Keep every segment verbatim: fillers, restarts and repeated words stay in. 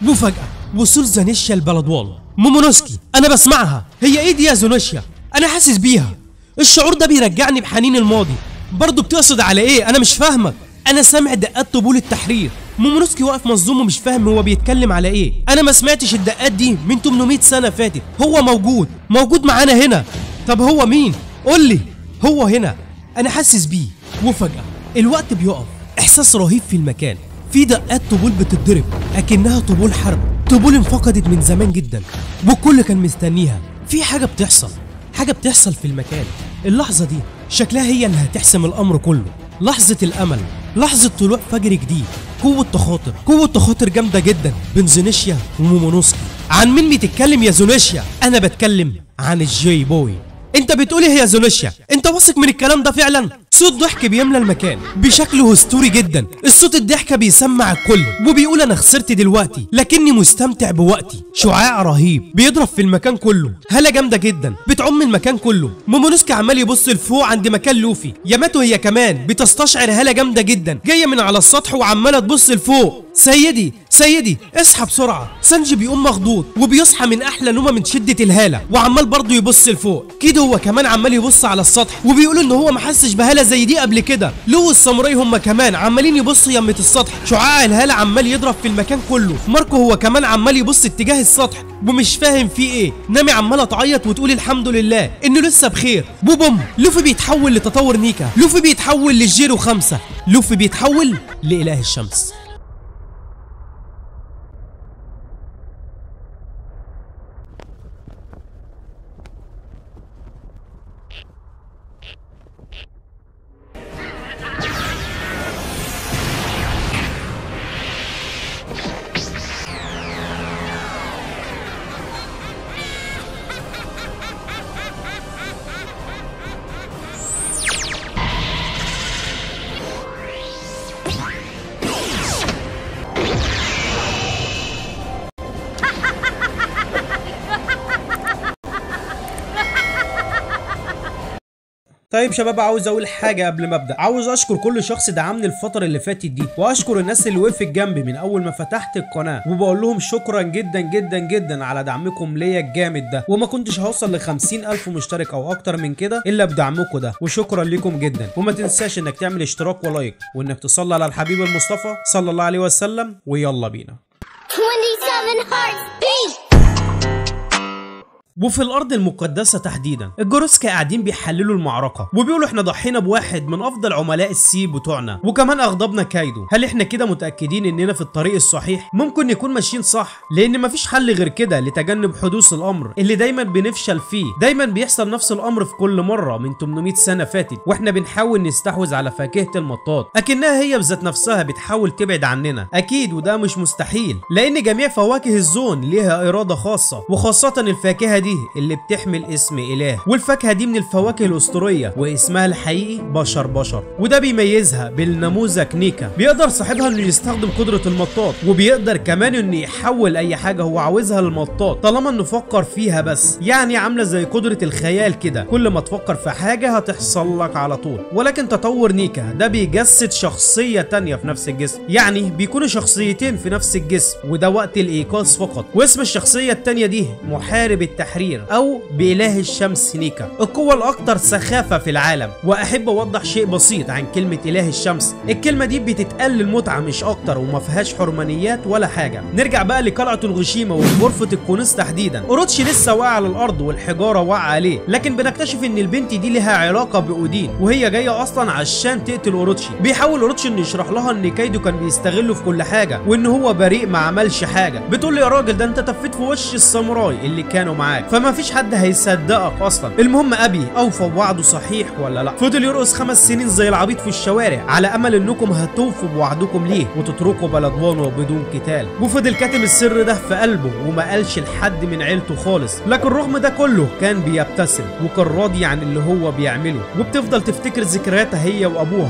وفجأة وصول زانيشيا البلدوان. مومونوسكي أنا بسمعها. هي إيه دي يا زانيشيا؟ أنا حاسس بيها. الشعور ده بيرجعني بحنين الماضي. برضه بتقصد على إيه؟ أنا مش فاهمك. أنا سامع دقات طبول التحرير. مومونوسكي واقف مصدوم ومش فاهم هو بيتكلم على إيه. أنا ما سمعتش الدقات دي من ثمانمائة سنة فاتت. هو موجود موجود معانا هنا. طب هو مين؟ قول لي. هو هنا. أنا حاسس بيه. وفجأة الوقت بيقف. إحساس رهيب في المكان. في دقات طبول بتتضرب أكنها طبول حرب، طبول انفقدت من زمان جدا والكل كان مستنيها. في حاجة بتحصل، حاجة بتحصل في المكان. اللحظة دي شكلها هي اللي هتحسم الأمر كله. لحظة الأمل، لحظة طلوع فجر جديد. قوة تخاطر، قوة تخاطر جامدة جدا بين زانيشيا ومومونوسكي. عن مين بتتكلم يا زانيشيا؟ أنا بتكلم عن الجي بوي. انت بتقول ايه يا زانيشيا؟ انت واثق من الكلام ده فعلا؟ صوت ضحك بيملى المكان بشكل اسطوري جدا. الصوت الضحكه بيسمع الكل وبيقول انا خسرت دلوقتي لكني مستمتع بوقتي. شعاع رهيب بيضرب في المكان كله. هاله جامده جدا بتعم المكان كله. مومونوسكي عمال يبص لفوق عند مكان لوفي. ياماتو هي كمان بتستشعر هاله جامده جدا جايه من على السطح وعماله تبص لفوق. سيدي سيدي اصحى بسرعه. سانجي بيقوم مخضوض وبيصحى من احلى نومه من شده الهاله وعمال برضه يبص لفوق. كده هو كمان عمال يبص على السطح وبيقول ان هو ما حسش بهاله زي دي قبل كده. لو الساموراي هم كمان عمالين يبصوا يمة السطح. شعاع الهاله عمال يضرب في المكان كله. ماركو هو كمان عمال يبص اتجاه السطح ومش فاهم فيه ايه. نامي عماله تعيط وتقول الحمد لله انه لسه بخير. بوبوم لوفي بيتحول لتطور نيكا. لوفي بيتحول للجيرو خمسة. لوفي بيتحول لإله الشمس. طيب شباب، عاوز اقول حاجه قبل ما ابدا. عاوز اشكر كل شخص دعمني الفتره اللي فاتت دي، واشكر الناس اللي وقفت جنبي من اول ما فتحت القناه، وبقول لهم شكرا جدا جدا جدا على دعمكم ليا الجامد ده. وما كنتش هوصل ل خمسين ألف مشترك او اكتر من كده الا بدعمكم ده، وشكرا لكم جدا. وما تنساش انك تعمل اشتراك ولايك وانك تصلي على الحبيب المصطفى صلى الله عليه وسلم. ويلا بينا. twenty-seven hearts beat. وفي الارض المقدسه تحديدا الجوروسكا قاعدين بيحللوا المعركه وبيقولوا احنا ضحينا بواحد من افضل عملاء السي بتوعنا وكمان اغضبنا كايدو. هل احنا كده متاكدين اننا في الطريق الصحيح؟ ممكن نكون ماشيين صح، لان مفيش حل غير كده لتجنب حدوث الامر اللي دايما بنفشل فيه. دايما بيحصل نفس الامر في كل مره من ثمانمائة سنه فاتت واحنا بنحاول نستحوذ على فاكهه المطاط اكنها هي بذات نفسها بتحاول تبعد عننا. اكيد وده مش مستحيل، لان جميع فواكه الزون ليها اراده خاصه، وخاصه الفاكهه دي اللي بتحمل اسم اله. والفاكهه دي من الفواكه الاسطوريه واسمها الحقيقي بشر بشر، وده بيميزها بالنموذج نيكا. بيقدر صاحبها انه يستخدم قدره المطاط، وبيقدر كمان انه يحول اي حاجه هو عاوزها للمطاط طالما انه فكر فيها بس. يعني عامله زي قدره الخيال كده، كل ما تفكر في حاجه هتحصل لك على طول. ولكن تطور نيكا ده بيجسد شخصيه تانية في نفس الجسم، يعني بيكونوا شخصيتين في نفس الجسم، وده وقت الايقاظ فقط. واسم الشخصيه التانية دي محارب التحرير او بإله الشمس نيكا، القوة الاكثر سخافة في العالم. واحب اوضح شيء بسيط عن كلمة اله الشمس. الكلمة دي بتتقال للمتعة مش اكتر، وما فيهاش حرمانيات ولا حاجة. نرجع بقى لقلعة الغشيمة وغرفة الكنوز تحديدا. اوروتشي لسه واقع على الارض والحجارة واقعة عليه، لكن بنكتشف ان البنت دي لها علاقة باودين، وهي جاية اصلا عشان تقتل اوروتشي. بيحاول اوروتشي انه يشرح لها ان كايدو كان بيستغله في كل حاجة، وان هو بريء ما عملش حاجة. بتقول له يا راجل ده انت تفيت في وش الساموراي اللي كانوا معاك، فما فيش حد هيصدقك اصلا. المهم ابي اوفى بوعده صحيح ولا لا؟ فضل يرقص خمس سنين زي العبيط في الشوارع على امل انكم هتوفوا بوعدكم ليه وتتركوا بلدوانه بدون قتال. وفضل كاتم السر ده في قلبه وما قالش لحد من عيلته خالص، لكن رغم ده كله كان بيبتسم وكان راضي عن اللي هو بيعمله. وبتفضل تفتكر ذكرياتها هي وابوها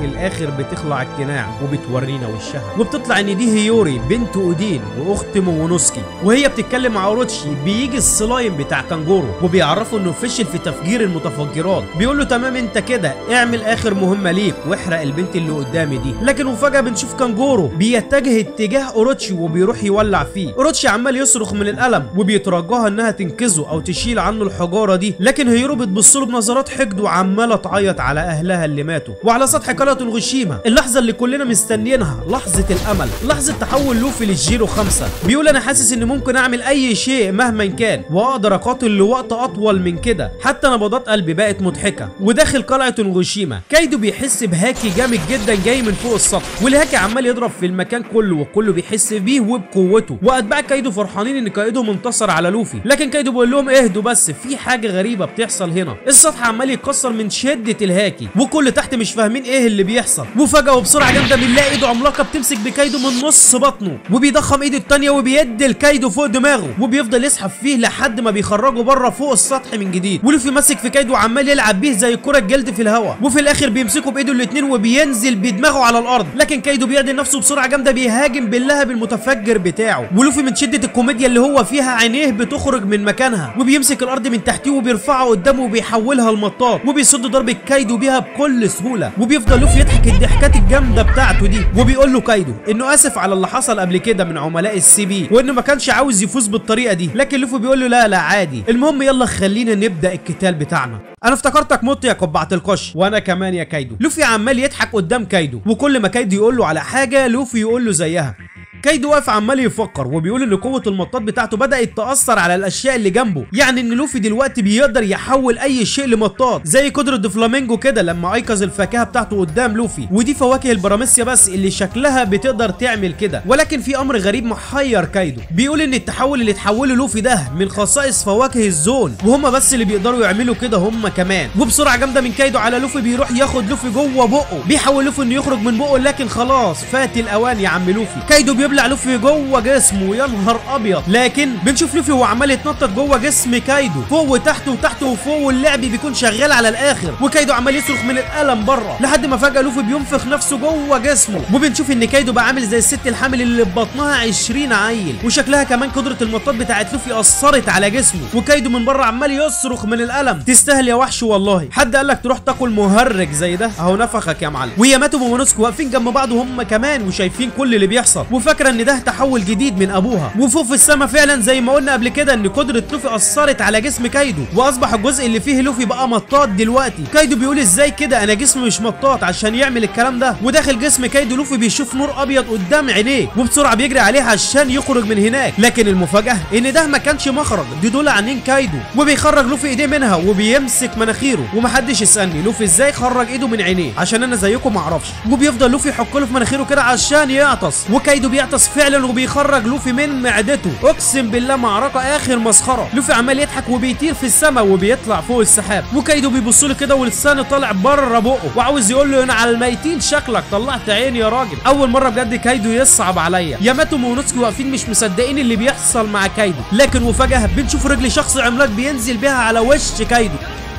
وفي الاخر بتخلع القناع وبتورينا وشها، وبتطلع ان دي هيوري بنت اودين واخت مومونوسكي، وهي بتتكلم مع اوروتشي. بيجي السلايم بتاع كانجورو وبيعرفه انه فشل في تفجير المتفجرات. بيقول له تمام انت كده اعمل اخر مهمه ليك واحرق البنت اللي قدامي دي. لكن وفجاه بنشوف كانجورو بيتجه اتجاه اوروتشي وبيروح يولع فيه. اوروتشي عمال يصرخ من الالم وبيترجاها انها تنقذه او تشيل عنه الحجاره دي، لكن هيرو بتبص له بنظرات حقد وعماله تعيط على اهلها اللي ماتوا. وعلى سطح قلعه الغشيمه اللحظه اللي كلنا مستنيينها، لحظه الامل، لحظه تحول لوفي للجيرو خمسة. بيقول انا حاسس ان ممكن اعمل اي شيء مهما كان واقدر اقاتل لوقت اطول من كده، حتى نبضات قلبي بقت مضحكه. وداخل قلعه الغشيمه كايدو بيحس بهاكي جامد جدا جاي من فوق السطح، والهاكي عمال يضرب في المكان كله وكله بيحس بيه وبقوته. واتباع كايدو فرحانين ان كايدو منتصر على لوفي، لكن كايدو بيقول لهم اهدوا بس في حاجه غريبه بتحصل هنا. السطح عمال يتكسر من شده الهاكي وكل تحت مش فاهمين ايه اللي بيحصل. وفجاه وبسرعه جامده بنلاقي ايده عملاقه بتمسك بكايدو من نص بطنه وبيضخم ايده الثانيه وبيدي الكايدو فوق دماغه وبيفضل يسحب فيه لحد ما بيخرجه بره فوق السطح من جديد. ولوفي ماسك في كايدو وعمال يلعب بيه زي كره جلد في الهواء، وفي الاخر بيمسكه بايده الاثنين وبينزل بدماغه على الارض. لكن كايدو بيعدل نفسه بسرعه جامده بيهاجم باللهب المتفجر بتاعه. ولوفي من شده الكوميديا اللي هو فيها عينيه بتخرج من مكانها وبيمسك الارض من تحتيه وبيرفعها قدامه وبيحولها لمطاط وبيصد ضربه كايدو بيها بكل سهوله. وبيفضل لوفي يضحك الضحكات الجامده بتاعته دي وبيقول له كايدو انه اسف على اللي حصل قبل كده من عملاء السي بي وانه ما كانش عاوز يفوز بالطريقه دي. لكن لوفي بيقول له لا لا عادي، المهم يلا خلينا نبدا القتال بتاعنا. انا افتكرتك مت يا قبعه القش. وانا كمان يا كايدو. لوفي عمال يضحك قدام كايدو وكل ما كايدو يقول له على حاجه لوفي يقول له زيها. كايدو واقف عمال يفكر وبيقول ان قوه المطاط بتاعته بدات تاثر على الاشياء اللي جنبه، يعني ان لوفي دلوقتي بيقدر يحول اي شيء لمطاط زي قدره دفلامينجو كده لما ايقظ الفاكهه بتاعته قدام لوفي، ودي فواكه البراميسيا بس اللي شكلها بتقدر تعمل كده. ولكن في امر غريب محير كايدو، بيقول ان التحول اللي اتحوله لوفي ده من خصائص فواكه الزون وهم بس اللي بيقدروا يعملوا كده هم كمان. وبسرعه جامده من كايدو على لوفي بيروح ياخد لوفي جوه بقه، بيحاول لوفي انه يخرج من بقه لكن خلاص فات الاوان يا عم لوفي. كايدو بيبلع لوفي جوه جسمه يا نهار ابيض، لكن بنشوف لوفي وهو عمال يتنطط جوه جسم كايدو فوق وتحت وتحت وفوق، واللعب بيكون شغال على الاخر وكايدو عمال يصرخ من الالم بره لحد ما فجاه لوفي بينفخ نفسه جوه جسمه. وبنشوف ان كايدو بقى عامل زي الست الحامل اللي ببطنها عشرين عيل، وشكلها كمان قدره المطاط بتاعت لوفي اثرت على جسمه، وكايدو من بره عمال يصرخ من الالم. تستاهل يا وحش والله، حد قال لك تروح تاكل مهرج زي ده؟ اهو نفخك يا معلم. وياماتو ومونوسكو واقفين جنب بعض وهم كمان وشايفين كل اللي بيحصل وفاكره ان ده تحول جديد من ابوها. وفوق في السما فعلا زي ما قلنا قبل كده ان قدره لوفي اثرت على جسم كايدو واصبح الجزء اللي فيه لوفي بقى مطاط دلوقتي. كايدو بيقول ازاي كده انا جسمي مش مطاط عشان يعمل الكلام ده، وداخل جسم كايدو لوفي بيشوف نور ابيض قدام عينيه وبسرعه بيجري عليه عشان يخرج من هناك. لكن المفاجاه ان ده ما كانش مخرج، دي دول عينين كايدو، وبيخرج لوفي ايديه منها وبيمسك مناخيره. ومحدش يسالني لوفي ازاي خرج ايده من عينيه عشان انا زيكم ما اعرفش. وبيفضل لوفي يحك له في مناخيره كده عشان يعطس، وكايدو بيعطس فعلا وبيخرج لوفي من معدته. اقسم بالله معركه اخر مسخره. لوفي عمال يضحك وبيطير في السماء وبيطلع فوق السحاب، وكايدو بيبص له كده ولسانه طالع بره بقه وعاوز يقول له انا على الميتين شكلك طلعت عيني يا راجل. اول مره بجد كايدو يصعب عليا. ياماتو ومونوسكي واقفين مش مصدقين اللي بيحصل مع كايدو، لكن وفجاه بنشوف رجل شخص عملاق بينزل بيها على وش كايدو.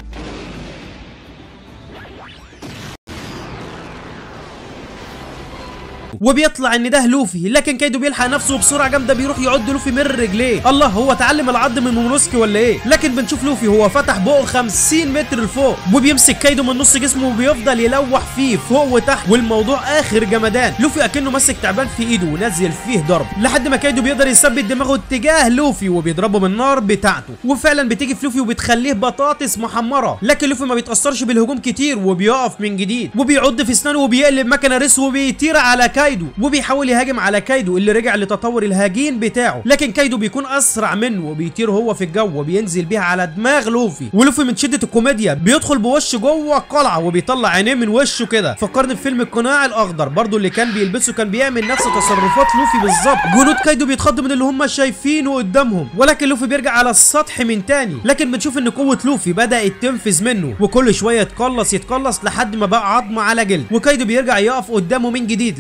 وبيطلع ان ده لوفي، لكن كايدو بيلحق نفسه وبسرعه جامده بيروح يعض لوفي من رجليه. الله، هو اتعلم العض من مونوسكي ولا ايه؟ لكن بنشوف لوفي هو فتح بقه خمسين متر لفوق وبيمسك كايدو من نص جسمه وبيفضل يلوح فيه فوق وتحت، والموضوع اخر جمدان. لوفي اكنه ماسك تعبان في ايده ونزل فيه ضرب لحد ما كايدو بيقدر يثبت دماغه اتجاه لوفي وبيضربه بالنار بتاعته، وفعلا بتيجي في لوفي وبتخليه بطاطس محمره. لكن لوفي ما بيتاثرش بالهجوم كتير وبيقف من جديد وبيعض في اسنانه وبيقلب مكنه ريس وبيطير على كايدو وبيحاول يهاجم على كايدو اللي رجع لتطور الهاجين بتاعه. لكن كايدو بيكون اسرع منه وبيطير هو في الجو وبينزل بيها على دماغ لوفي. ولوفي من شده الكوميديا بيدخل بوشه جوه القلعه وبيطلع عينيه من وشه كده، فكرني بفيلم القناع الاخضر برضو اللي كان بيلبسه، كان بيعمل نفس تصرفات لوفي بالظبط. جنود كايدو بيتخضوا من اللي هم شايفينه قدامهم، ولكن لوفي بيرجع على السطح من تاني. لكن بنشوف ان قوه لوفي بدات تنفذ منه وكل شويه يتقلص يتقلص لحد ما بقى عظم على جلد، وكايدو بيرجع يقف قدامه من جديد. لكن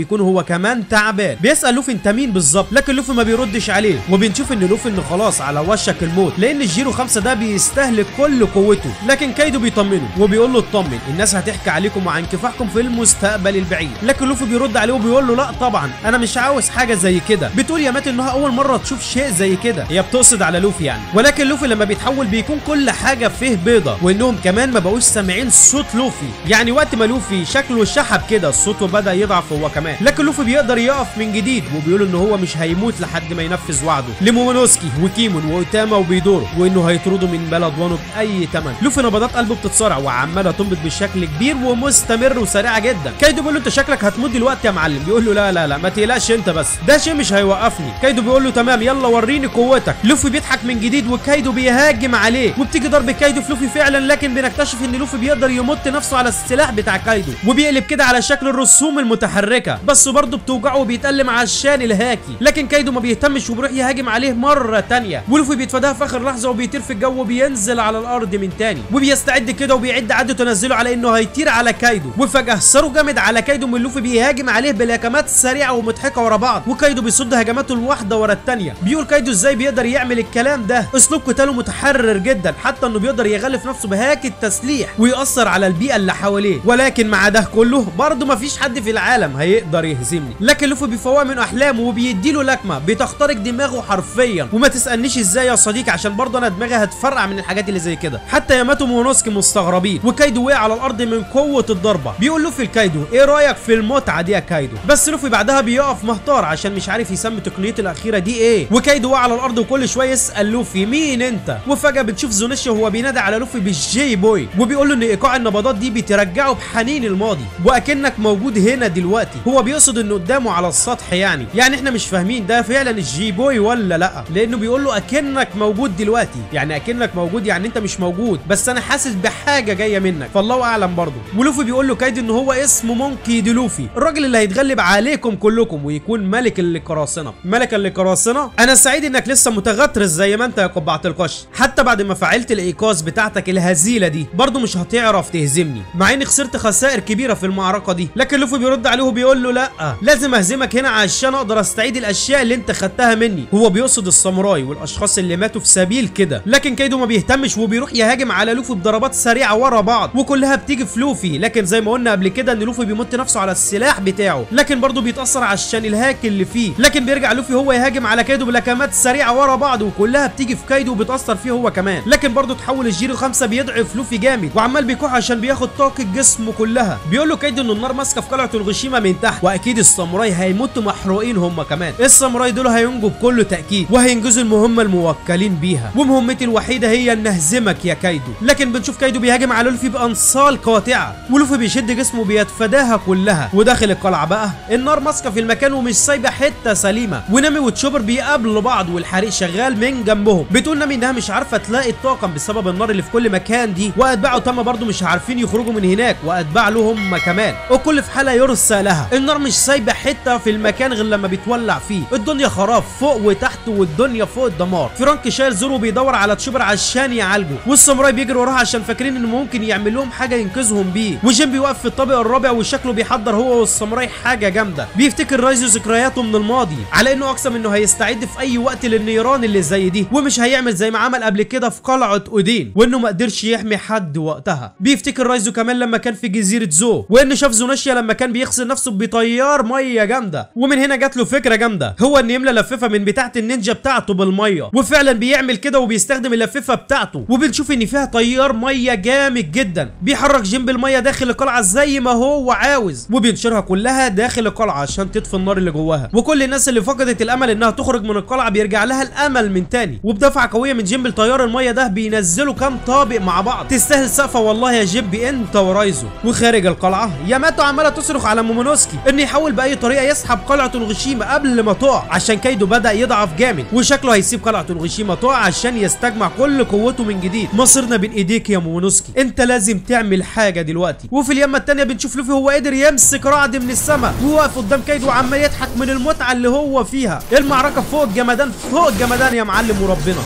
بيكون هو كمان تعبان. بيسال لوفي انت مين بالظبط، لكن لوفي ما بيردش عليه، وبنشوف ان لوفي انه خلاص على وشك الموت لان الجيرو خمسة ده بيستهلك كل قوته. لكن كايدو بيطمنه وبيقول له اطمن، الناس هتحكي عليكم وعن كفاحكم في المستقبل البعيد. لكن لوفي بيرد عليه وبيقول له لا طبعا انا مش عاوز حاجه زي كده. بتقول ياماتو انها اول مره تشوف شيء زي كده، هي بتقصد على لوفي يعني. ولكن لوفي لما بيتحول بيكون كل حاجه فيه بيضه، وانهم كمان ما بقوش سامعين صوت لوفي. يعني وقت ما لوفي شكله شحب كده صوته بدا يضعف هو كمان. لكن لوفي بيقدر يقف من جديد، وبيقول ان هو مش هيموت لحد ما ينفذ وعده لمومونوسكي وكيمون واوتاما وبيدورو، وانه هيطرده من بلد وانو باي ثمن. لوفي نبضات قلبه بتتصارع وعماله تنبض بشكل كبير ومستمر وسريعه جدا. كايدو بيقول له انت شكلك هتموت دلوقتي يا معلم. بيقول له لا لا لا ما تقلقش انت بس، ده شيء مش هيوقفني. كايدو بيقول له تمام يلا وريني قوتك. لوفي بيضحك من جديد وكايدو بيهاجم عليه، وبتيجي ضرب كايدو في لوفي فعلا. لكن بنكتشف ان لوفي بيقدر يمط نفسه على السلاح بتاع كايدو، وبيقلب كده على شكل الرسوم المتحركه، بس برضه بتوجعه وبيتألم عشان الهاكي. لكن كايدو ما بيهتمش وبيروح يهاجم عليه مره ثانيه، ولوفي بيتفاداها في اخر لحظه وبيطير في الجو وبينزل على الارض من تاني، وبيستعد كده وبيعد عده تنزله على انه هيطير على كايدو. وفجاه صاروخ جامد على كايدو من لوفي بيهاجم عليه بلكمات سريعه ومضحكه ورا بعض، وكايدو بيصد هجماته الواحده ورا الثانيه. بيقول كايدو ازاي بيقدر يعمل الكلام ده، اسلوب قتاله متحرر جدا، حتى انه بيقدر يغلف نفسه بهاك التسليح ويأثر على البيئه اللي حواليه. ولكن مع ده كله برضه مفيش حد في العالم هيقدر يهزمني. لكن لوفي بيفوق من احلامه وبيديله لكمه بتخترق دماغه حرفيا. وما تسالنيش ازاي يا صديقي عشان برضه انا دماغي هتفرقع من الحاجات اللي زي كده. حتى ياماتو ومونوسكي مستغربين، وكايدو وقع على الارض من قوه الضربه. بيقول لوفي لكايدو ايه رايك في المتعه دي يا كايدو؟ بس لوفي بعدها بيقف محتار عشان مش عارف يسمي تقنيته الاخيره دي ايه. وكايدو وقع على الارض وكل شويه يسال لوفي مين انت. وفجاه بتشوف زونيشي وهو بينادي على لوفي بالجي بوي، وبيقول له ان ايقاع النبضات دي بترجعه بحنين الماضي واكنك موجود هنا دلوقتي. هو بيقصد انه قدامه على السطح يعني يعني احنا مش فاهمين ده فعلا الجي بوي ولا لا، لانه بيقول له اكنك موجود دلوقتي، يعني اكنك موجود يعني انت مش موجود، بس انا حاسس بحاجه جايه منك، فالله اعلم برضه. ولوفي بيقول له كايدو ان هو اسمه مونكي دي لوفي، الراجل اللي هيتغلب عليكم كلكم ويكون ملك القراصنه. ملك القراصنه، انا سعيد انك لسه متغطرس زي ما انت يا قبعه القش، حتى بعد ما فعلت الايقاظ بتاعتك الهزيله دي برضه مش هتعرف تهزمني، مع اني خسرت خسائر كبيره في المعركه دي. لكن لوفي بيرد عليه وبيقول له لا لازم اهزمك هنا عشان اقدر استعيد الاشياء اللي انت خدتها مني. هو بيقصد الساموراي والاشخاص اللي ماتوا في سبيل كده. لكن كايدو ما بيهتمش وبيروح يهاجم على لوفي بضربات سريعه ورا بعض، وكلها بتيجي في لوفي. لكن زي ما قلنا قبل كده ان لوفي بيمط نفسه على السلاح بتاعه، لكن برضه بيتاثر عشان الهاك اللي فيه. لكن بيرجع لوفي هو يهاجم على كايدو بلكمات سريعه ورا بعض، وكلها بتيجي في كايدو وبتاثر فيه هو كمان. لكن برضه تحول الجيرو خمسة بيضعف لوفي جامد، وعمال بيكح عشان بياخد طاقه جسمه كلها. بيقول له كايدو ان النار ماسكه في قلعه الغشيمه من تحت، واكيد الساموراي هيموتوا محروقين هم كمان. الساموراي دول هينجوا بكل تاكيد وهينجزوا المهمه الموكلين بيها، ومهمتي الوحيده هي ان اهزمك يا كايدو. لكن بنشوف كايدو بيهاجم على لوفي بانصال قاطعه، ولوفي بيشد جسمه بيتفاداها كلها. وداخل القلعه بقى النار ماسكه في المكان ومش سايبه حته سليمه، ونامي وتشوبر بيقابلوا بعض والحريق شغال من جنبهم. بتقول نامي انها مش عارفه تلاقي الطاقم بسبب النار اللي في كل مكان دي، واتباعه تم برضه مش عارفين يخرجوا من هناك، واتباع له هم كمان، وكل في حاله يرسى لها. النار مش سايبه حته في المكان غير لما بيتولع فيه. الدنيا خراب فوق وتحت، والدنيا فوق الدمار. فرانك شايل زورو بيدور على تشوبر عشان يعالجه، والساموراي بيجروا وراه عشان فاكرين انه ممكن يعمل لهم حاجه ينقذهم بيه. وجين بيوقف في الطابق الرابع وشكله بيحضر هو والساموراي حاجه جامده. بيفتكر رايزو ذكرياته من الماضي على انه اقسم انه هيستعد في اي وقت للنيران اللي زي دي، ومش هيعمل زي ما عمل قبل كده في قلعه اودين، وانه ما قدرش يحمي حد وقتها. بيفتكر رايزو كمان لما كان في جزيره زو، وان شاف زوناشيا لما كان بيغسل نفسه بطيار ميه جامده. ومن هنا جات له فكره جامده، هو ان يملى لفافه من بتاعه النينجا بتاعته بالميه، وفعلا بيعمل كده وبيستخدم اللفافه بتاعته، وبنشوف ان فيها تيار ميه جامد جدا بيحرك جين بالميه داخل القلعه زي ما هو عاوز، وبينشرها كلها داخل القلعه عشان تطفي النار اللي جواها. وكل الناس اللي فقدت الامل انها تخرج من القلعه بيرجع لها الامل من تاني، وبدفعه قويه من جيم بالتيار الميه ده بينزلوا كام طابق مع بعض. تستاهل سقفه والله يا جيبي انت ورايزو. وخارج القلعه ياماتو عماله تصرخ على مومونوسكي ان يحاول باي طريقه يسحب قلعه الغشيمه قبل ما تقع، عشان كايدو بدا يضعف جامد وشكله هيسيب قلعه الغشيمه تقع عشان يستجمع كل قوته من جديد. مصيرنا بين ايديك يا مومونوسكي، انت لازم تعمل حاجه دلوقتي. وفي اليمه الثانيه بنشوف لوفي هو قادر يمسك رعد من السماء وواقف قدام كايدو وعمال يضحك من المتعه اللي هو فيها. المعركه فوق الجمدان فوق الجمدان يا معلم وربنا.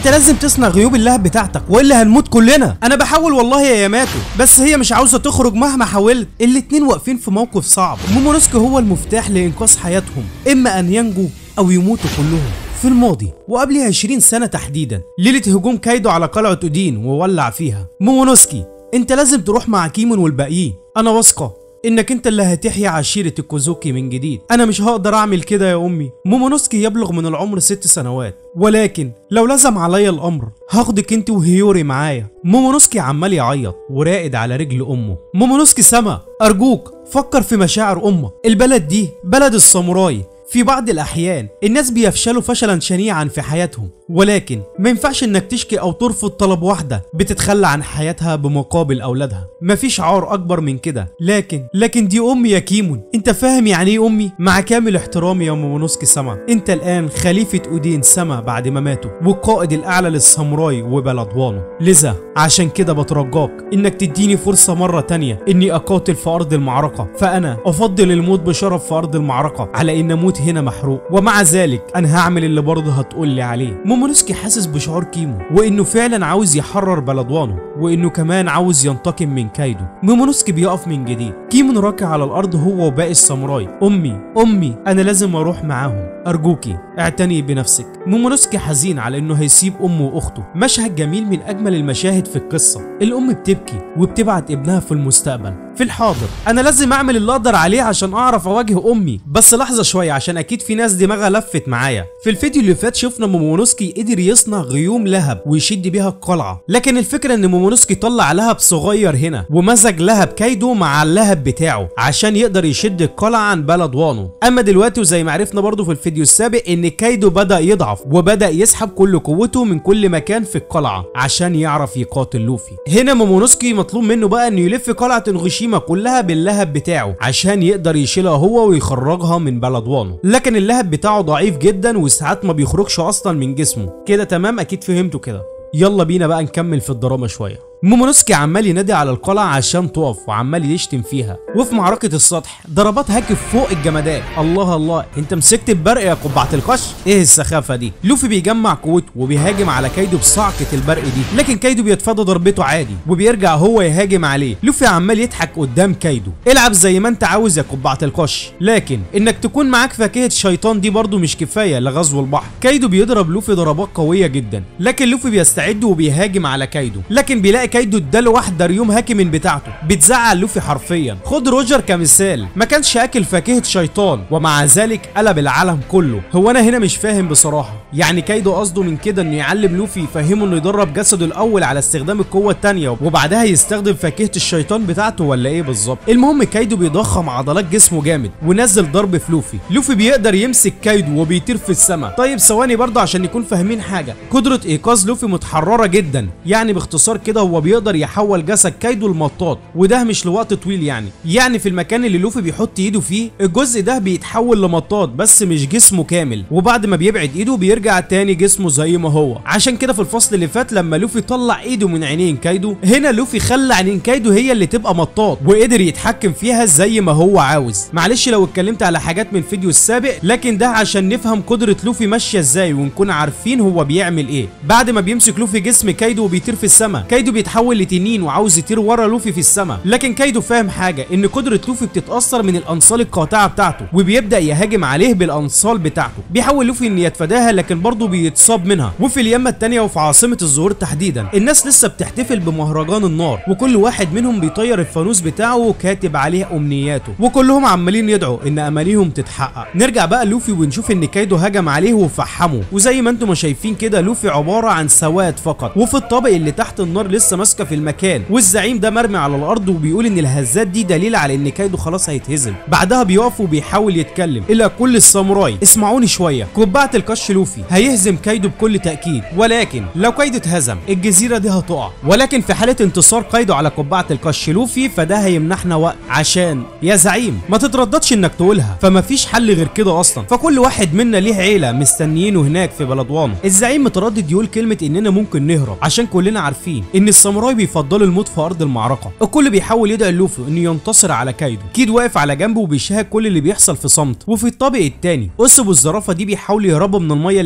انت لازم تصنع غيوب اللهب بتاعتك والا هنموت كلنا. انا بحاول والله يا ياماتو بس هي مش عاوزه تخرج مهما حاولت. الاتنين واقفين في موقف صعب. مومونوسكي هو المفتاح لانقاذ حياتهم، اما ان ينجوا او يموتوا كلهم. في الماضي وقبل عشرين سنة تحديدا، ليلة هجوم كايدو على قلعة اودين وولع فيها. مومونوسكي انت لازم تروح مع كيمون والباقيين، انا واثقة انك انت اللي هتحيي عشيرة الكوزوكي من جديد. انا مش هقدر اعمل كده يا امي. مومونوسكي يبلغ من العمر ست سنوات، ولكن لو لزم عليا الامر هاخدك انت وهيوري معايا. مومونوسكي عمال يعيط وراقد على رجل امه. مومونوسكي سما ارجوك فكر في مشاعر امك. البلد دي بلد الساموراي. في بعض الأحيان الناس بيفشلوا فشلا شنيعا في حياتهم، ولكن ما ينفعش انك تشكي او ترفض طلب واحدة بتتخلى عن حياتها بمقابل اولادها. مفيش عار اكبر من كده. لكن لكن دي امي يا كيمون، انت فاهم يعني ايه امي؟ مع كامل احترامي يا مومونوسكي سما، انت الان خليفة اودين سما بعد ما ماتوا، والقائد الاعلى للساموراي وبلد وانو. لذا عشان كده بترجاك انك تديني فرصة مرة تانية اني اقاتل في ارض المعركة، فانا افضل الموت بشرف في ارض المعركة على ان اموت هنا محروق. ومع ذلك انا هعمل اللي برضه هتقولي عليه. مومونوسكي حاسس بشعور كيمو وانه فعلا عاوز يحرر بلد وانو، وانه كمان عاوز ينتقم من كايدو. مومونوسكي بيقف من جديد. كيمون راكع على الارض هو وباقي الساموراي. امي امي انا لازم اروح معاهم، ارجوكي اعتني بنفسك. مومونوسكي حزين على انه هيسيب امه واخته. مشهد جميل من اجمل المشاهد في القصه. الام بتبكي وبتبعت ابنها في المستقبل. في الحاضر انا لازم اعمل اللي اقدر عليه عشان اعرف اواجه امي. بس لحظه شويه عشان اكيد في ناس دماغها لفت معايا. في الفيديو اللي فات شفنا مومونوسكي قدر يصنع غيوم لهب ويشد بيها القلعه، لكن الفكره ان مومونوسكي طلع لهب صغير هنا ومزج لهب كايدو مع اللهب بتاعه عشان يقدر يشد القلعه عن بلد وانو. اما دلوقتي وزي ما عرفنا برضو في الفيديو السابق ان كايدو بدا يضعف وبدا يسحب كل قوته من كل مكان في القلعه عشان يعرف يقاتل لوفي. هنا مومونوسكي مطلوب منه بقى انه يلف قلعه انغوشيما كلها باللهب بتاعه عشان يقدر يشيلها هو ويخرجها من بلد وانو، لكن اللهب بتاعه ضعيف جدا وساعات ما بيخرجش اصلا من جسمه. كده تمام؟ اكيد فهمتوا كده. يلا بينا بقى نكمل في الدراما شويه. مومونوسكي عمال ينادي على القلعه عشان تقف وعمال يشتم فيها. وفي معركه السطح ضربات هاكف فوق الجمادات. الله الله انت مسكت البرق يا قبعه القش؟ ايه السخافه دي؟ لوفي بيجمع قوته وبيهاجم على كايدو بصعقه البرق دي، لكن كايدو بيتفادى ضربته عادي وبيرجع هو يهاجم عليه. لوفي عمال يضحك قدام كايدو. العب زي ما انت عاوز يا قبعه القش، لكن انك تكون معاك فاكهه شيطان دي برضو مش كفايه لغزو البحر. كايدو بيضرب لوفي ضربات قويه جدا، لكن لوفي بيستعد وبيهاجم على كايدو، لكن بيلاقي كايدو اداله واحده ريوم هاكي من بتاعته بتزعل لوفي حرفيا. خد روجر كمثال، ما كانش اكل فاكهه شيطان ومع ذلك قلب العالم كله. هو انا هنا مش فاهم بصراحه، يعني كايدو قصده من كده انه يعلم لوفي يفهمه انه يدرب جسده الاول على استخدام القوه الثانيه وبعدها يستخدم فاكهه الشيطان بتاعته ولا ايه بالظبط؟ المهم كايدو بيضخم عضلات جسمه جامد ونزل ضرب في لوفي. لوفي بيقدر يمسك كايدو وبيطير في السماء. طيب ثواني برضه عشان نكون فاهمين حاجه، قدره ايقاظ لوفي متحرره جدا، يعني باختصار كده هو بيقدر يحول جسد كايدو لمطاط، وده مش لوقت طويل. يعني يعني في المكان اللي لوفي بيحط ايده فيه الجزء ده بيتحول لمطاط بس مش جسمه كامل، وبعد ما بيبعد ايده بيرجع تاني جسمه زي ما هو. عشان كده في الفصل اللي فات لما لوفي طلع ايده من عينين كايدو، هنا لوفي خلى عينين كايدو هي اللي تبقى مطاط وقدر يتحكم فيها زي ما هو عاوز. معلش لو اتكلمت على حاجات من الفيديو السابق، لكن ده عشان نفهم قدرة لوفي ماشيه ازاي ونكون عارفين هو بيعمل ايه. بعد ما بيمسك لوفي جسم كايدو وبيطير في السماء، كايدو بيتحول لتنين وعاوز يطير ورا لوفي في السماء، لكن كايدو فاهم حاجه ان قدره لوفي بتتاثر من الانصال القاطعه بتاعته وبيبدا يهاجم عليه بالانصال بتاعته. بيحاول لوفي ان يتفاداها لكن برضه بيتصاب منها. وفي اليمه الثانيه وفي عاصمه الزهور تحديدا، الناس لسه بتحتفل بمهرجان النار وكل واحد منهم بيطير الفانوس بتاعه وكاتب عليه امنياته، وكلهم عمالين يدعوا ان امانيهم تتحقق. نرجع بقى لوفي ونشوف ان كايدو هجم عليه وفحمه، وزي ما انتم ما شايفين كده لوفي عباره عن سواد فقط، وفي الطابق اللي تحت النار لسه ماسكه في المكان، والزعيم ده مرمي على الارض وبيقول ان الهزات دي دليل على ان كايدو خلاص هيتهزم. بعدها بيقف وبيحاول يتكلم. الى كل الساموراي اسمعوني شويه، قبعه القش لوفي هيهزم كايدو بكل تاكيد، ولكن لو كايدو اتهزم الجزيره دي هتقع، ولكن في حاله انتصار كايدو على قبعه القش لوفي فده هيمنحنا وقت عشان يا زعيم ما تترددش انك تقولها، فما فيش حل غير كده اصلا، فكل واحد منا ليه عيله مستنيينه هناك في بلد وانو. الزعيم متردد يقول كلمه اننا ممكن نهرب عشان كلنا عارفين ان الساموراي بيفضلوا الموت في ارض المعركه. الكل بيحاول يدعي لوفي انه ينتصر على كايدو. كيد واقف على جنبه وبيشاهد كل اللي بيحصل في صمت. وفي الطابق الثاني اسب والزرافه دي بيحاولوا يهربوا من الميه اللي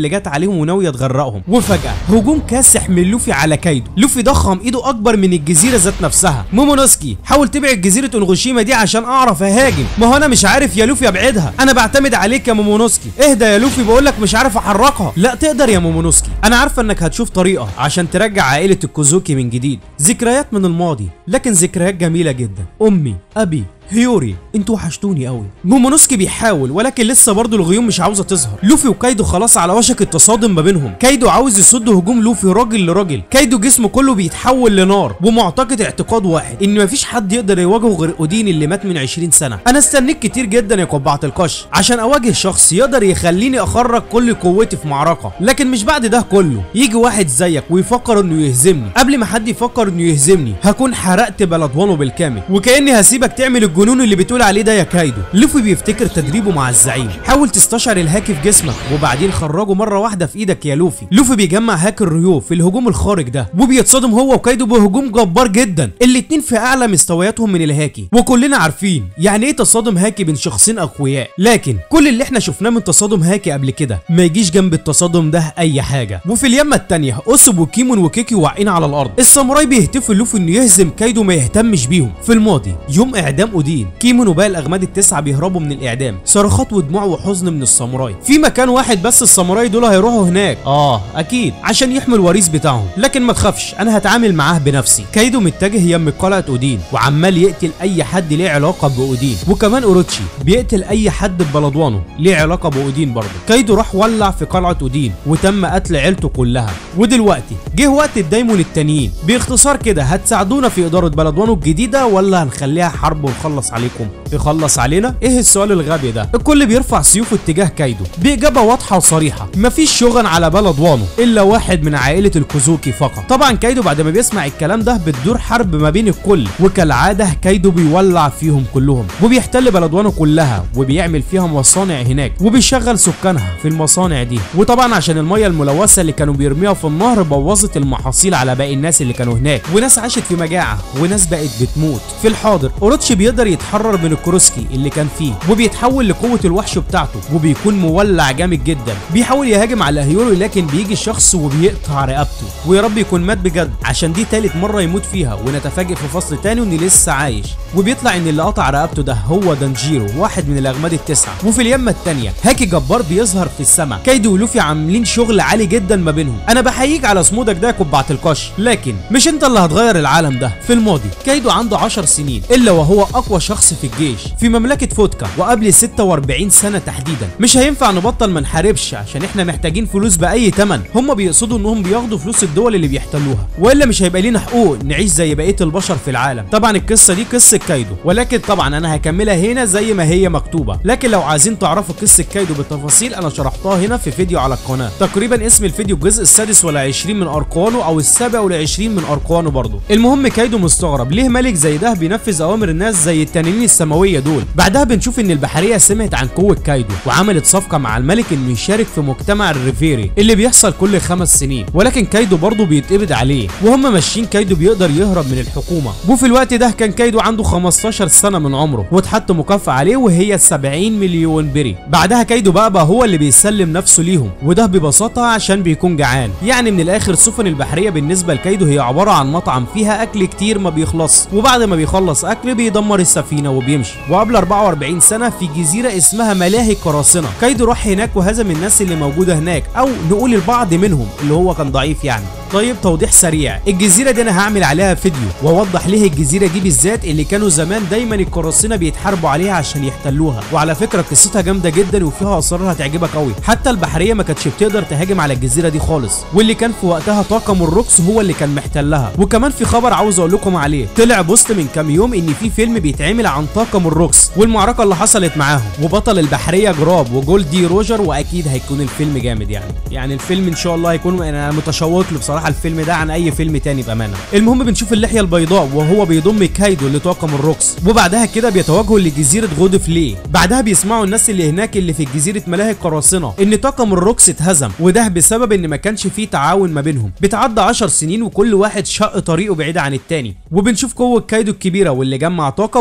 اللي جت عليهم وناويه تغرقهم. وفجاه هجوم كاسح من لوفي على كايدو. لوفي ضخم ايده اكبر من الجزيره ذات نفسها. مومونوسكي حاول تبعد جزيره اونغوشيما دي عشان اعرف اهاجم. ما هو انا مش عارف يا لوفي ابعدها، انا بعتمد عليك يا مومونوسكي. اهدى يا لوفي بقول لك مش عارف احركها. لا تقدر يا مومونوسكي، انا عارفه انك هتشوف طريقه عشان ترجع عائله الكوزوكي من جديد. ذكريات من الماضي، لكن ذكريات جميله جدا. امي، ابي، هيوري، انتوا وحشتوني قوي. مومونوسكي بيحاول ولكن لسه برضه الغيوم مش عاوزه تظهر. لوفي وكايدو خلاص على وشك التصادم ما بينهم. كايدو عاوز يصد هجوم لوفي راجل لراجل. كايدو جسمه كله بيتحول لنار ومعتقد اعتقاد واحد ان مفيش حد يقدر يواجهه غير اودين اللي مات من عشرين سنه. انا استنيت كتير جدا يا قبعه القش عشان اواجه شخص يقدر يخليني اخرج كل قوتي في معركه، لكن مش بعد ده كله يجي واحد زيك ويفكر انه يهزمني. قبل ما حد يفكر انه يهزمني هكون حرقت بلدوانه بالكامل، وكاني هسيبك تعمل الجنون اللي بتقول عليه ده يا كايدو. لوفي بيفتكر تدريبه مع الزعيم. حاول تستشعر الهاكي في جسمك وبعدين خرجه مره واحده في ايدك يا لوفي. لوفي بيجمع هاك الريو في الهجوم الخارج ده وبيتصادم هو وكايدو بهجوم جبار جدا. الاتنين في اعلى مستوياتهم من الهاكي، وكلنا عارفين يعني ايه تصادم هاكي بين شخصين اقوياء، لكن كل اللي احنا شفناه من تصادم هاكي قبل كده ما يجيش جنب التصادم ده اي حاجه. وفي اليمه الثانيه اوسوب وكيمون وكيكي واقعين على الارض. الساموراي بيهتفوا لوفي انه يهزم كايدو ما يهتمش بيهم. في الماضي يوم اعدام اودين، كيمون وباقي الاغماد التسعه بيهربوا من الاعدام، صرخات ودموع وحزن من الساموراي. في مكان واحد بس الساموراي دول هيروحوا هناك، اه اكيد عشان يحموا الوريث بتاعهم، لكن ما تخافش انا هتعامل معاه بنفسي. كايدو متجه يم قلعه اودين وعمال يقتل اي حد ليه علاقه باودين، وكمان اوروتشي بيقتل اي حد ببلدوانه ليه علاقه باودين برضه. كايدو راح ولع في قلعه اودين وتم قتل عيلته كلها. ودلوقتي جه وقت الدايمون التانيين. باختصار كده هتساعدونا في اداره بلدوانه الجديده ولا هنخليها حرب ونخلص عليكم؟ يخلص علينا؟ ايه السؤال الغبي ده؟ الكل بيرفع سيوفه اتجاه كايدو باجابه واضحه وصريحه، مفيش شغل على بلدوانه الا واحد من عائله الكوزوكي فقط. طبعا كايدو بعد ما بيسمع الكلام ده بتدور حرب ما بين الكل، وكالعاده كايدو بيولع فيهم كلهم وبيحتل بلدوانه كلها وبيعمل فيها مصانع هناك وبيشغل سكانها في المصانع دي. وطبعا عشان الميه الملوثه اللي كانوا بيرميها في النهر بوظت المحاصيل على باقي الناس اللي كانوا هناك، وناس عاشت في مجاعه وناس بقت بتموت. في الحاضر اوروتشي بيقدر يتحرر من الكروسكي اللي كان فيه وبيتحول لقوه الوحش بتاعته وبيكون مولع جامد جدا. بيحاول يهاجم على هيوري لكن بيجي الشخص وبيقطع رقبته، ويا رب يكون مات بجد عشان دي تالت مره يموت فيها، ونتفاجئ في فصل تاني انه لسه عايش، وبيطلع ان اللي قطع رقبته ده هو دانجيرو واحد من الاغماد التسعه. وفي اليمه الثانيه هاكي جبار بيظهر في السماء. كايدو ولوفي عاملين شغل عالي جدا ما بينهم. انا بحييك على صمودك ده يا قبعه القش، لكن مش انت اللي هتغير العالم ده. في الماضي كايدو عنده عشر سنين الا وهو اقوى شخص في الجيش في مملكه فودكا، وقبل ستة وأربعين سنه تحديدا. مش هينفع نبطل ما نحاربش عشان احنا محتاجين فلوس باي ثمن. هم بيقصدوا انهم بياخدوا فلوس الدول اللي بيحتلوها، والا مش هيبقى لينا حقوق نعيش زي بقيه البشر في العالم. طبعا القصه دي قصه كايدو، ولكن طبعا انا هكملها هنا زي ما هي مكتوبه، لكن لو عايزين تعرفوا قصه كايدو بالتفاصيل انا شرحتها هنا في فيديو على القناه. تقريبا اسم الفيديو الجزء السادس والعشرين من ارقانه او السابع والعشرين من ارقانه برضه. المهم كايدو مستغرب ليه ملك زي ده بينفذ اوامر الناس زي التنانين السماويه دول. بعدها بنشوف ان البحريه سمعت عن قوه كايدو وعملت صفقه مع الملك انه يشارك في مجتمع الريفيري اللي بيحصل كل خمس سنين، ولكن كايدو برضه بيتقبض عليه وهم ماشيين. كايدو بيقدر يهرب من الحكومه، وفي الوقت ده كان كايدو عنده خمستاشر سنه من عمره، واتحط مكافاه عليه وهي سبعين مليون بري. بعدها كايدو بقى, بقى هو اللي بيسلم نفسه ليهم، وده ببساطه عشان بيكون جعان. يعني من الاخر السفن البحريه بالنسبه لكايدو هي عباره عن مطعم فيها اكل كتير ما بيخلص، وبعد ما بيخلص اكل بيدمر السفينه وبيمشي. وقبل أربعة وأربعين سنه في جزيره اسمها ملاهي قراصنه، كايدو راح هناك وهزم الناس اللي موجوده هناك، او نقول البعض منهم اللي هو كان ضعيف يعني. طيب توضيح سريع، الجزيره دي انا هعمل عليها فيديو واوضح ليه الجزيره دي بالذات اللي كانوا زمان دايما القراصنه بيتحاربوا عليها عشان يحتلوها. وعلى فكره قصتها جامده جدا وفيها اسرار هتعجبك قوي. حتى البحريه ما كانتش بتقدر تهاجم على الجزيره دي خالص، واللي كان في وقتها طاقم الروكس هو اللي كان محتلها. وكمان في خبر عاوز اقول لكم عليه، طلع بوست من كام يوم ان في فيلم بيتعمل عن طاقم الروكس والمعركه اللي حصلت معاهم، وبطل البحريه جراب وجولدي روجر، واكيد هيكون الفيلم جامد يعني. يعني الفيلم ان شاء الله هيكون، انا متشوق له بصراحه الفيلم ده عن اي فيلم تاني بامانه. المهم بنشوف اللحيه البيضاء وهو بيضم كايدو لطاقم الروكس، وبعدها كده بيتوجهوا لجزيره غودفلي. بعدها بيسمعوا الناس اللي هناك اللي في جزيره ملاهي القراصنه ان طاقم الروكس اتهزم، وده بسبب ان ما كانش فيه تعاون ما بينهم. بتعدى عشر سنين وكل واحد شق طريقه بعيد عن التاني، وبنشوف قوه كايدو الكبيره واللي جمع طاقم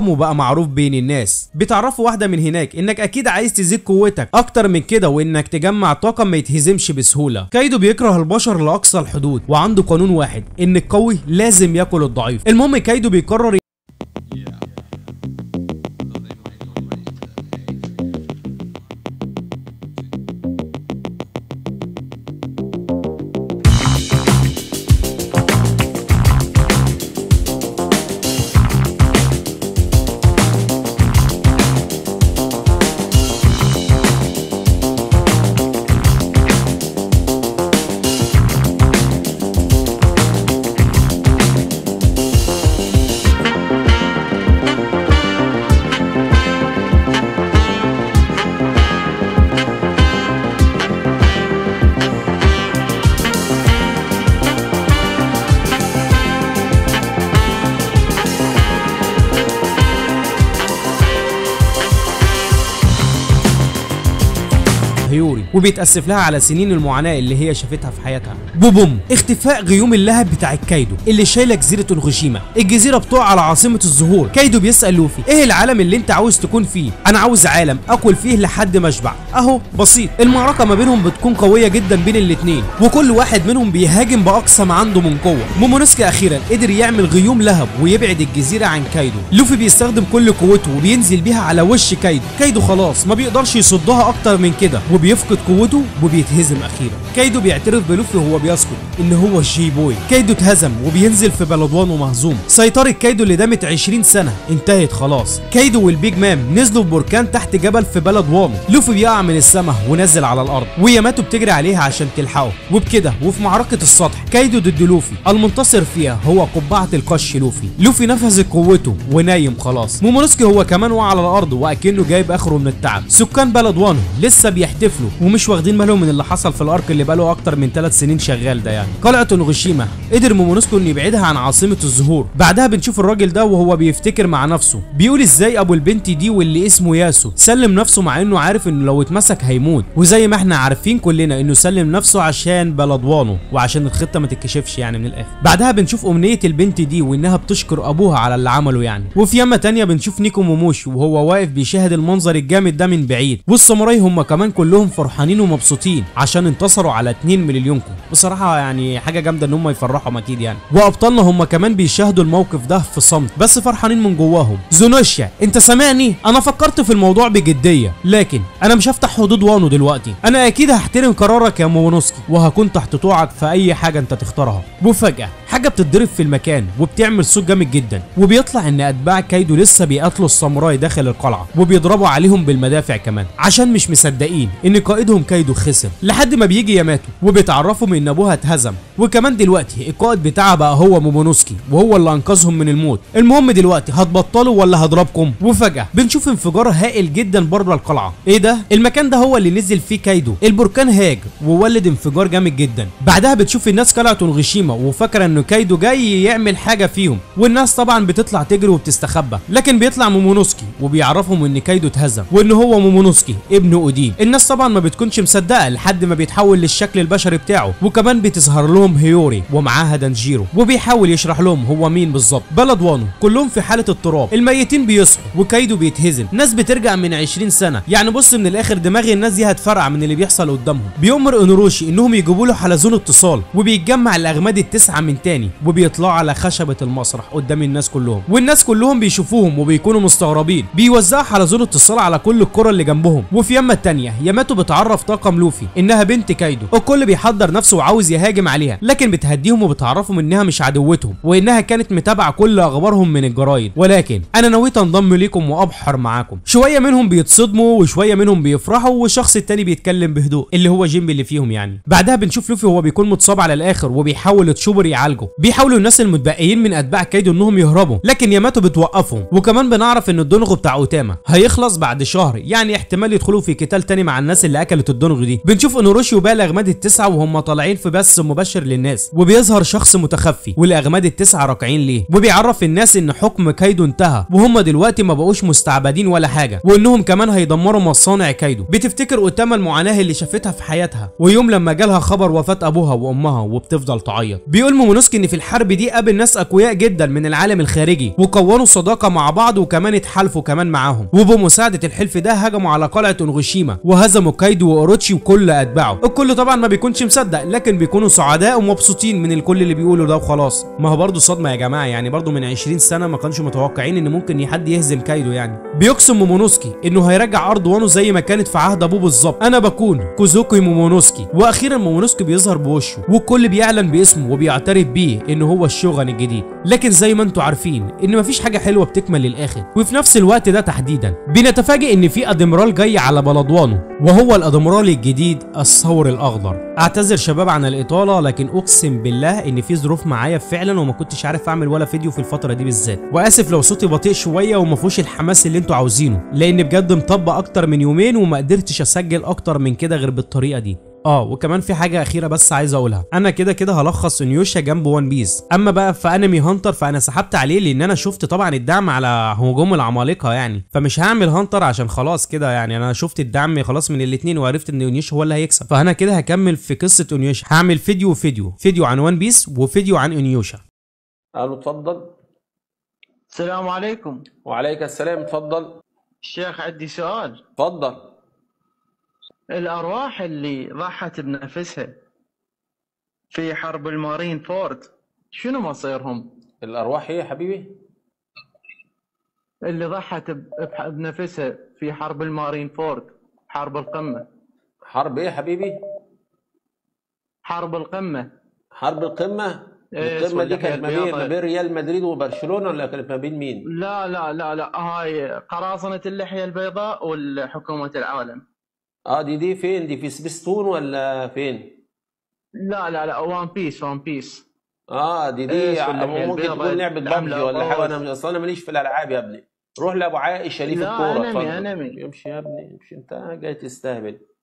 اتضخم وبقى معروف بين الناس. بتعرفوا واحده من هناك انك اكيد عايز تزيد قوتك اكتر من كده وانك تجمع طاقه ما يتهزمش بسهوله. كايدو بيكره البشر لاقصى الحدود وعنده قانون واحد ان القوي لازم ياكل الضعيف. المهم كايدو بيقرر هيوري وبيتأسف لها على سنين المعاناة اللي هي شافتها في حياتها. بوبوم اختفاء غيوم اللهب بتاع كايدو اللي شايله جزيرة اونغوشيما. الجزيرة بتقع على عاصمة الزهور. كايدو بيسأل لوفي ايه العالم اللي انت عاوز تكون فيه؟ انا عاوز عالم اكل فيه لحد ما اشبع. اهو بسيط. المعركة ما بينهم بتكون قوية جدا بين الاتنين وكل واحد منهم بيهاجم باقصى ما عنده من قوة. مومونوسكي اخيرا قدر يعمل غيوم لهب ويبعد الجزيرة عن كايدو. لوفي بيستخدم كل قوته وبينزل بيها على وش كايدو. كايدو خلاص ما بيقدرش يصدها اكتر من كده وبيفقد قوته وبيتهزم اخيرا. كايدو بيعترف بلوفي وهو بيسكت ان هو الجي بوي. كايدو اتهزم وبينزل في بلدوان ومهزوم. سيطرة كايدو اللي دامت عشرين سنة انتهت خلاص. كايدو والبيج مام نزلوا في بركان تحت جبل في بلد وانو. لوفي بيقع من السماء ونزل على الارض وياماتو بتجري عليها عشان تلحقه. وبكده وفي معركة السطح كايدو ضد لوفي المنتصر فيها هو قبعة القش لوفي. لوفي نفذ قوته ونايم خلاص. مومونوسكي هو كمان وقع على الارض واكنه جايب اخره من التعب. سكان بلد وانو لسه بيحتفلوا ومش واخدين بالهم من اللي حصل في الارك اللي بقاله اكتر من ثلاث سنين شغال ده يعني. قلعة اونغوشيما قدر مومونوسكي انه يبعدها عن عاصمة الزهور. بعدها بنشوف الراجل ده وهو بيفتكر مع نفسه بيقول ازاي ابو البنت دي واللي اسمه ياسو سلم نفسه مع انه عارف انه لو اتمسك هيموت. وزي ما احنا عارفين كلنا انه سلم نفسه عشان بلدوانه وعشان الخطة ما تتكشفش يعني من الاخر. بعدها بنشوف امنية البنت دي وانها بتشكر ابوها على اللي عمله يعني. وفي ياما تانية بنشوف نيكو موموشي وهو واقف بيشاهد المنظر الجامد ده من بعيد. والساموراي هم كمان كلهم فرحانين ومبسوطين عشان انتصروا على اتنين من اليونكو. بصراحة يعني حاجة جامدة ان هم يفرحهم اكيد يعني. وابطالنا هم كمان بيشاهدوا الموقف ده في صمت بس فرحانين من جواهم. زونوشيا انت سامعني؟ انا فكرت في الموضوع بجدية لكن انا مش هفتح حدود وانو دلوقتي. انا اكيد هحترم قرارك يا مومونوسكي وهكون تحت طوعك في اي حاجة انت تختارها. وفجأة حاجة بتتضرب في المكان وبتعمل صوت جامد جدا وبيطلع ان اتباع كايدو لسه بيقتلوا الساموراي داخل القلعة وبيضربوا عليهم بالمدافع كمان عشان مش مصدقين ان قائدهم كايدو خسر. لحد ما بيجي ياماتو وبيتعرفوا ان ابوها اتهزم وكمان دلوقتي القائد بتاعها بقى هو مومونوسكي وهو اللي انقذهم من الموت. المهم دلوقتي هتبطلوا ولا هضربكم؟ وفجأة بنشوف انفجار هائل جدا بره القلعة. ايه ده؟ المكان ده هو اللي نزل فيه كايدو. البركان هاج وولد انفجار جامد جدا. بعدها بتشوف الناس قلعة اونغوشيما وفاكره انه كايدو جاي يعمل حاجة فيهم والناس طبعا بتطلع تجري وبتستخبى. لكن بيطلع مومونوسكي وبيعرفهم ان كايدو اتهزم وان هو مومونوسكي ابن اودين. الناس طبعا ما بتكونش مصدقه لحد ما بيتحول للشكل البشري بتاعه. وكمان بتظهر لهم هيوري ومعاها دانجيرو وبيحاول يشرح لهم هو مين بالظبط. بلد وانو كلهم في حاله اضطراب. الميتين بيصحوا وكايدو بيتهزم. ناس بترجع من عشرين سنه يعني. بص من الاخر دماغ الناس دي هتفرقع من اللي بيحصل قدامهم. بيؤمر انوروشي انهم يجيبوا له حلزون اتصال وبيتجمع الاغماد التسعه من تاني وبيطلعوا على خشبه المسرح قدام الناس كلهم. والناس كلهم بيشوفوهم وبيكونوا مستغربين. بيوزعوا حلزون اتصال على كل القرى اللي جنبهم. وفي يمه التانيه ياماتو بتعرف طاقم لوفي انها بنت كايدو. الكل بيحضر نفسه وعاوز يهاجم عليها لكن بتهديهم وبتعرفهم انها مش عدوتهم وانها كانت متابعه كل اخبارهم من الجرايد. ولكن انا نويت انضم ليكم وابحر معاكم. شويه منهم بيتصدموا وشويه منهم بيفرحوا والشخص التاني بيتكلم بهدوء اللي هو جيمبي اللي فيهم يعني. بعدها بنشوف لوفي وهو بيكون متصاب على الاخر وبيحاول تشوبر يعالجه. بيحاولوا الناس المتبقيين من اتباع كايدو انهم يهربوا لكن ياماتو بتوقفهم. وكمان بنعرف ان الدونغو بتاع اوتاما هيخلص بعد شهر يعني احتمال يدخلوا في قتال تاني مع الناس اللي اكلت الدونغو دي. بنشوف انوروشي وباقي الاغماد التسعه وهم طالعين في بث مباشر للناس وبيظهر شخص متخفي والاغماد التسعه راكعين ليه وبيعرف الناس ان حكم كايدو انتهى وهم دلوقتي ما بقوش مستعبدين ولا حاجه وانهم كمان هيدمروا مصانع كايدو. بتفتكر اوتاما المعاناه اللي شافتها في حياتها ويوم لما جالها خبر وفاه ابوها وامها وبتفضل تعيط. بيقول مومونوسكي مومونوسكي ان في الحرب دي قابل ناس اقوياء جدا من العالم الخارجي وكونوا صداقه مع بعض وكمان اتحالفوا كمان معاهم، وبمساعده الحلف ده هجموا على قلعه اونغوشيما وهزموا كايدو واوروتشي وكل اتباعه. الكل طبعا ما بيكونش مصدق لكن بيكونوا سعداء ومبسوطين من الكل اللي بيقوله ده وخلاص. ما هو برضه صدمه يا جماعه، يعني برضه من عشرين سنه ما كانش متوقعين ان ممكن حد يهزم كايدو. يعني بيقسم مومونوسكي انه هيرجع ارض وانو زي ما كانت في عهد ابوه بالظبط. انا بكون كوزوكي مومونوسكي. واخيرا مومونوسكي بيظهر بوشه والكل بيعلن باسمه وبيعترف بيه انه هو الشوغان الجديد. لكن زي ما انتم عارفين ان مفيش حاجه حلوه بتكمل للاخر، وفي نفس الوقت ده تحديدا بنتفاجئ ان في ادميرال جاي على بلدوانو وهو الادميرال الجديد الثور الاخضر. اعتذر شباب عن الاطاله، لكن اقسم بالله ان في ظروف معايا فعلا وما كنتش عارف اعمل ولا فيديو في الفتره دي بالذات، واسف لو صوتي بطيء شويه وما فيهوش الحماس اللي انتوا عاوزينه، لان بجد مطبق اكتر من يومين وما قدرتش اسجل اكتر من كده غير بالطريقه دي. اه وكمان في حاجه اخيره بس عايز اقولها، انا كده كده هلخص انيوشا جنب وان بيس، اما بقى في انمي هانتر فانا سحبت عليه لان انا شفت طبعا الدعم على هجوم العمالقه يعني، فمش هعمل هانتر عشان خلاص كده يعني انا شفت الدعم خلاص من الاثنين وعرفت ان انيوشا هو اللي هيكسب، فانا كده هكمل في قصه انيوشا، هعمل فيديو وفيديو فيديو عن وان بيس وفيديو عن انيوشا. الو اتفضل. السلام عليكم. وعليك السلام، اتفضل. الشيخ عندي سؤال. اتفضل. الأرواح اللي ضحت بنفسها في حرب المارين فورد شنو مصيرهم؟ الارواح ايه يا حبيبي؟ اللي ضحت بح- بنفسها في حرب المارين فورد، حرب القمة. حرب ايه يا حبيبي؟ حرب القمة. حرب القمه. إيه، القمه دي واللحية كانت ما بين البيضاء. ما بين ريال مدريد وبرشلونه ولا كانت ما بين مين؟ لا لا لا لا، هاي قراصنة اللحية البيضاء والحكومة العالم. اه دي دي فين؟ دي في سبيستون ولا فين؟ لا لا لا، وان بيس وان بيس. اه دي دي إيه، ع- واللحية ممكن البيضاء تكون لعبه العاملة بابجي ولا حاجه، روز. انا اصلا انا ماليش في الالعاب يا ابني. روح لابو عائشه ليه في لا، الكوره. أنمي اتفضل. أنمي. يمشي يا ابني، يمشي، انت جاي تستهبل.